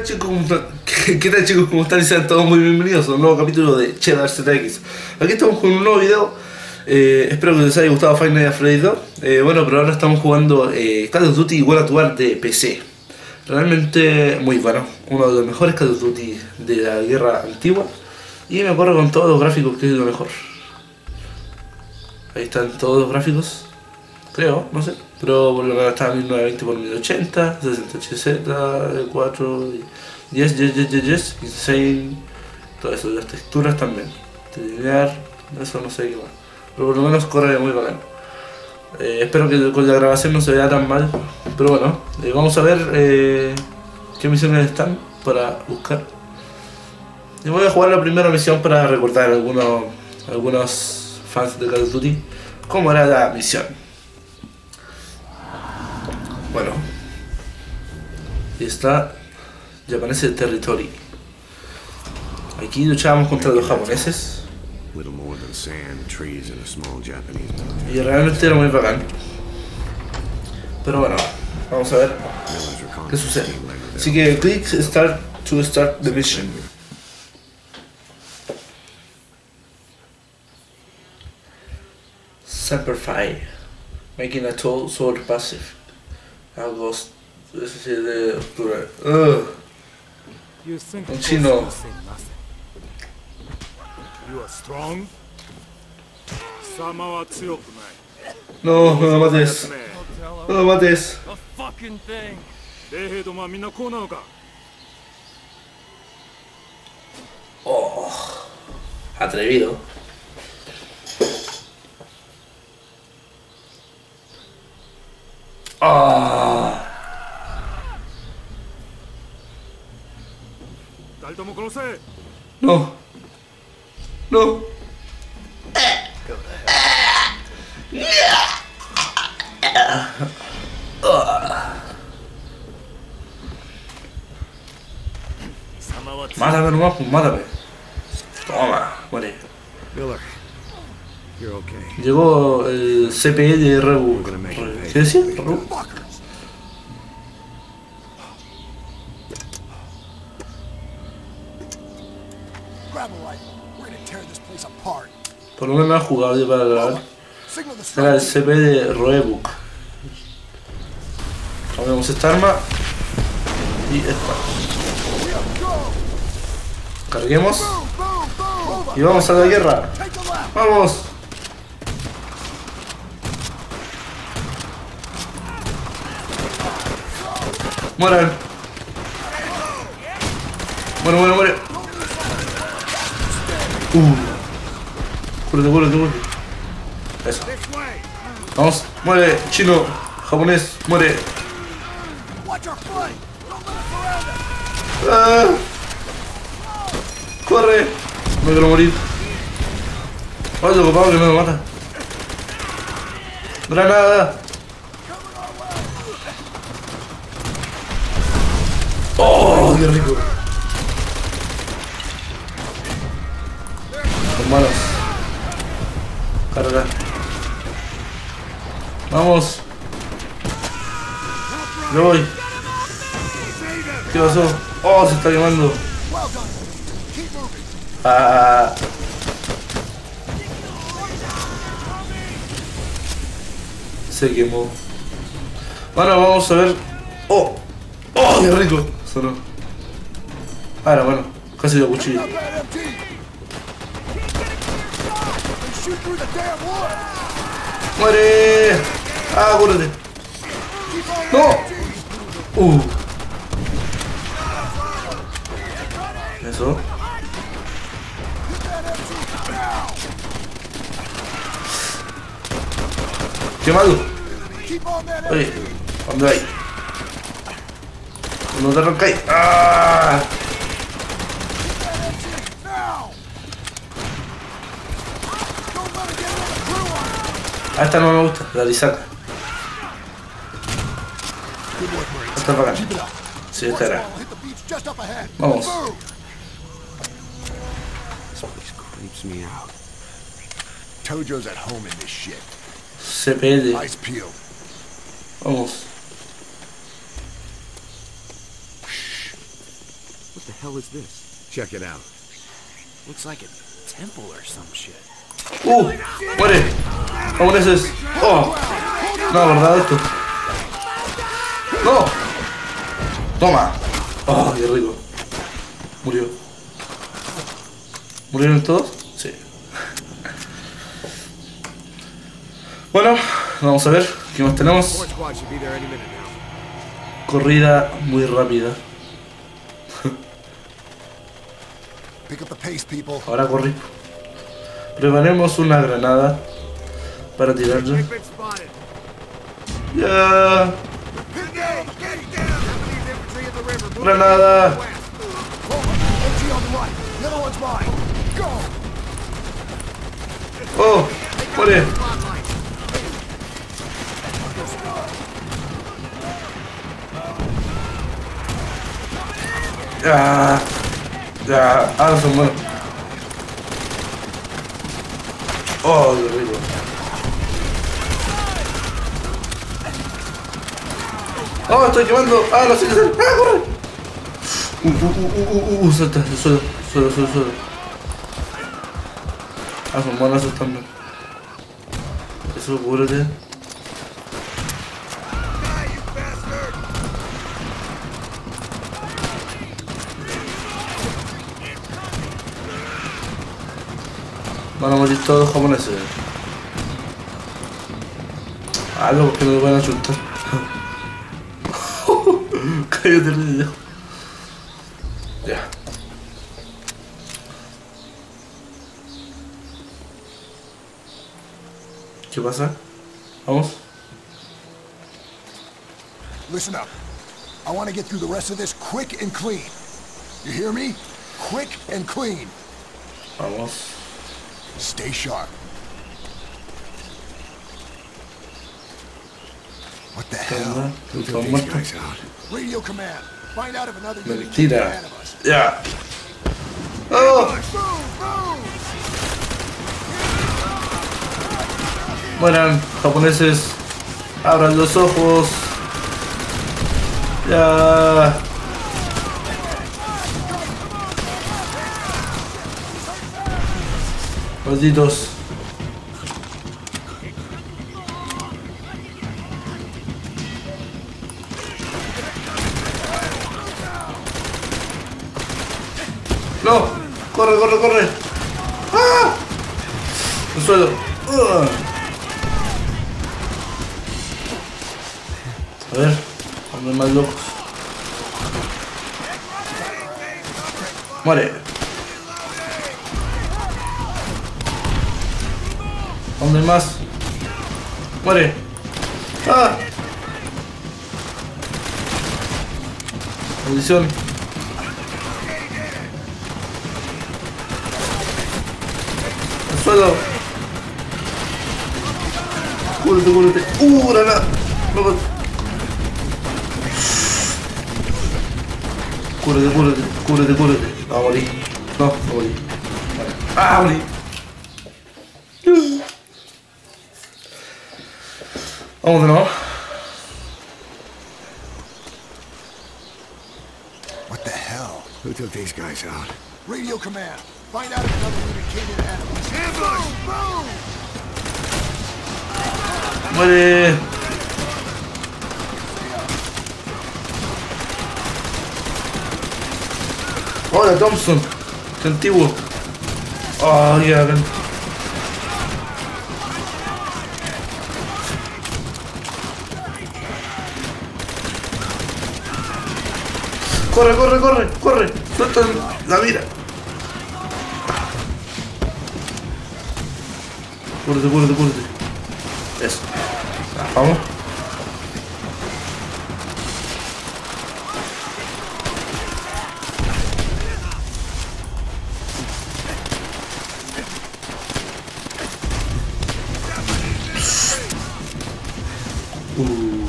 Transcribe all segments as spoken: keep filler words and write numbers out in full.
chicos? ¿Cómo están? ¿Qué, qué tal chicos? ¿Cómo están? Y sean todos muy bienvenidos a un nuevo capítulo de Cheddar Z X. Aquí estamos con un nuevo video. eh, Espero que les haya gustado Five Nights at Freddy's dos. eh, Bueno, pero ahora estamos jugando eh, Call of Duty World at War de P C. Realmente muy bueno. Uno de los mejores Call of Duty de la guerra antigua. Y me corre con todos los gráficos, que es lo mejor. Ahí están todos los gráficos. Creo, no sé. Pero por lo menos está mil novecientos veinte por mil ochenta, sesenta H Z, cuatro, diez, diez, diez, diez, diez, Insane, todo eso, las texturas también. Linear, eso no sé qué más. Pero por lo menos corre muy bacán. Eh, espero que con la grabación no se vea tan mal. Pero bueno, eh, vamos a ver eh, qué misiones están para buscar. Y voy a jugar la primera misión para recordar a algunos, algunos fans de Call of Duty cómo era la misión. Bueno, y está Japanese Territory. Aquí luchábamos contra los japoneses y realmente era muy bacán. Pero bueno, vamos a ver qué sucede. Así que click start to start the mission. Semperfi, making a toll sword passive. Agosto, ese sí de octubre. Ugh. Un chino. No, no lo mates. No lo mates. Oh, atrevido. Ah. No. No. Mátame nomás, pues mátame. Toma, muere. Llegó el C P E de Rebu. ¿Qué decía? Rebu. Por lo menos no ha jugado yo para grabar. Era el C P de Roebuck. Cambiamos esta arma y esta. Carguemos y vamos a la guerra. ¡Vamos! ¡Mueran! ¡Muere, muere, muere! ¡Uh! ¡Cúrate, cúrate, cúrate! Eso. ¡Vamos! ¡Muere! ¡Chino! ¡Japonés! ¡Muere! ¡Ah! ¡Corre! No quiero morir. ¡Ay, lo copado que me lo mata! ¡Granada! ¡Oh, qué rico! Hermanos, carga. Vamos. Yo voy. ¿Qué pasó? Oh, se está quemando. Ah. Se quemó. Bueno, vamos a ver. Oh, oh, qué rico. Sonó. Ahora, bueno, casi lo cuchillo. ¡Muere! ¡Ah, cúrate! ¡No! ¡Uh! Eso. ¡Qué malo! Oye, ¿dónde hay? No te arrancáis. ¡Ah! Ah, esta no me gusta, la Lisaka. Esta es bacán. Sí, esta era. Vamos. C P L. Vamos. The hell is this? Check it out. Looks like a temple or some shit. Uh, muere. Japoneses. Oh. No, verdad esto. No. Toma. Oh, qué rico. Murió. ¿Murieron todos? Sí. Bueno, vamos a ver qué más tenemos. Corrida muy rápida. Ahora corrí. Preparemos una granada para tirarla. Ya. Granada. Oh, muere. Ya. Ya. Ah, son buenos. Oh, qué rico. Oh, estoy quemando. Ah, no sé qué hacer. Ah, corre. Uh, uh, uh, uh, uh, uh, suelta, suelta, suelta, suelta, suelta. Ah, son buenas esas también. Eso, cúbrete. Van a morir todos los japoneses. Ah, no, porque no me van a chutar. Cállate el video. Ya. ¿Qué pasa? Vamos. Listen up. I want to get through the rest of this quick and clean. You hear me? Quick and clean. Vamos. Stay sharp. What the hell? Who took these guys out? Radio command. Find out if another unit came Mentira. ahead of us. Ya. Oh. Mueran, japoneses. Abran los ojos. Ya. Malditos. No, corre, corre, corre. ¡Ah! El suelo. Uh. A ver, hombre más locos. Muere. ¿Dónde más? Muere. ¡Ah! Maldición. Al suelo. Cúrate, cúrate. ¡Uh, granada! No. Cúrate, cúrate, cúrate, cúrate. No, a morir. No, no morir. ¡Ah, morí! Vamos de nuevo. What the hell? Who took these guys out? Radio command. Find out if another unit came in ahead of us. Ambush! Boom! Muere. Hola, Thompson. Qué antiguo. Oh, ya, ven. Corre, corre, corre, corre. Suelta la mira. Cúrate, cúrate, cúrate. Eso. Ah, vamos. Uh.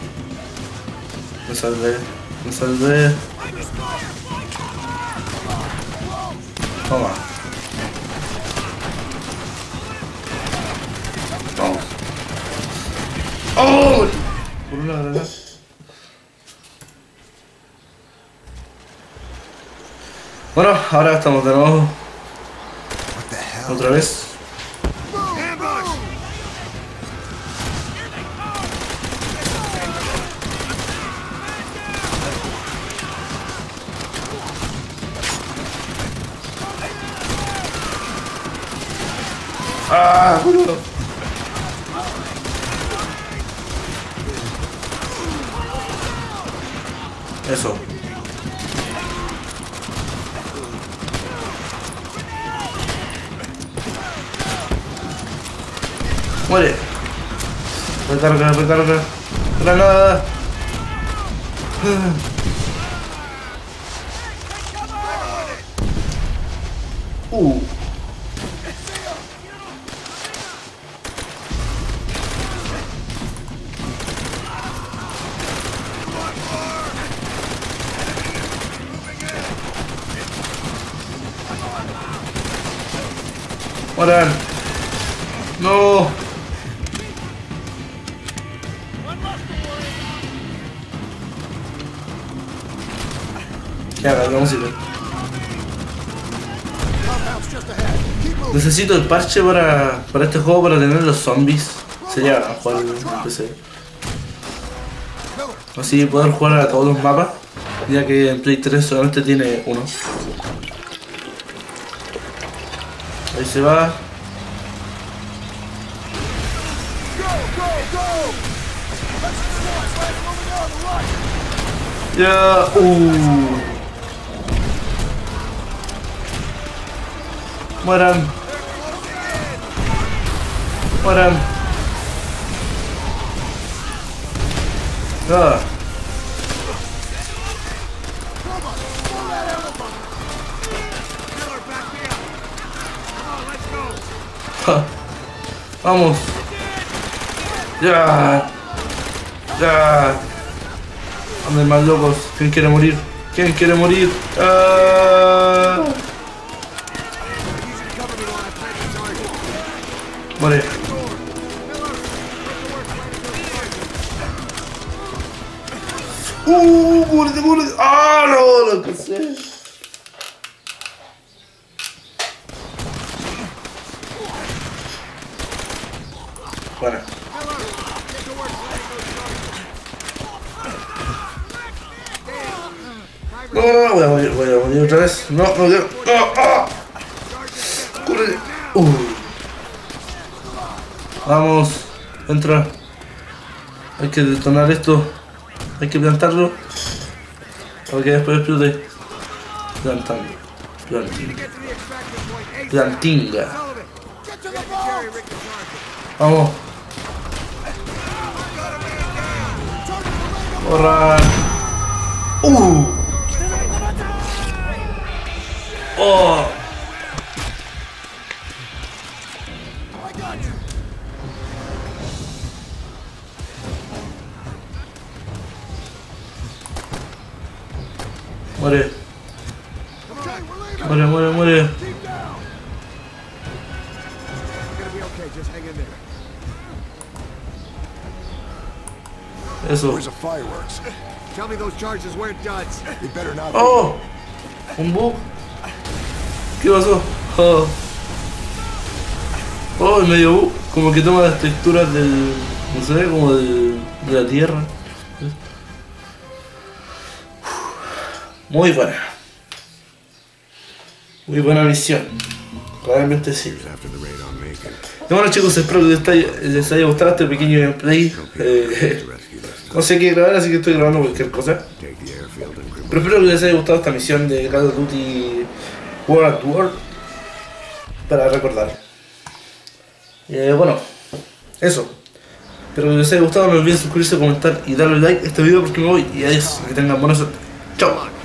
Me salvé. Me salvé. Toma. Vamos. ¡Oh! Por una granada. Bueno, ahora estamos de nuevo. What the hell? Otra vez. ¡Ah! Boludo. Eso. Muere. Recarga, recarga. Granada. Uh. Mueran. No. Ya, la música. Necesito el parche para, para este juego para tener los zombies. Sería jugar en P C. Así poder jugar a todos los mapas, ya que en Play tres solamente tiene uno. Ahí se va. Ya, uh. Mueran. Mueran. Ah. Ja. Vamos. Ya. Ya. Anden más locos. ¿Quién quiere morir? ¿Quién quiere morir? Ah. Muere. Uh, muérete, muérete. Ah, no, lo que sé. Bueno. No, no, no, voy a morir, voy a morir otra vez. No, no quiero. No, ah. Corre. Uh. Vamos, entra. Hay que detonar esto. Hay que plantarlo. Para que después explote. Plantando. Plantinga. Plantinga. Vamos. Corran. Uh. Oh. Muere. Muere, muere, muere. Eso. Oh. Un bug. ¿Qué pasó? Oh. Oh, el medio bug. Como que toma las texturas del... no sé, como de, de la tierra. Muy buena. Muy buena misión. Realmente sí. Y bueno chicos, espero que les haya, les haya gustado este pequeño gameplay. Eh, no sé qué grabar, así que estoy grabando cualquier cosa. Pero espero que les haya gustado esta misión de Call of Duty World at War. Para recordar. Eh, bueno, eso. Espero que les haya gustado. No olviden suscribirse, comentar y darle like a este video porque me voy. Y adiós. Que tengan buena suerte. Chao.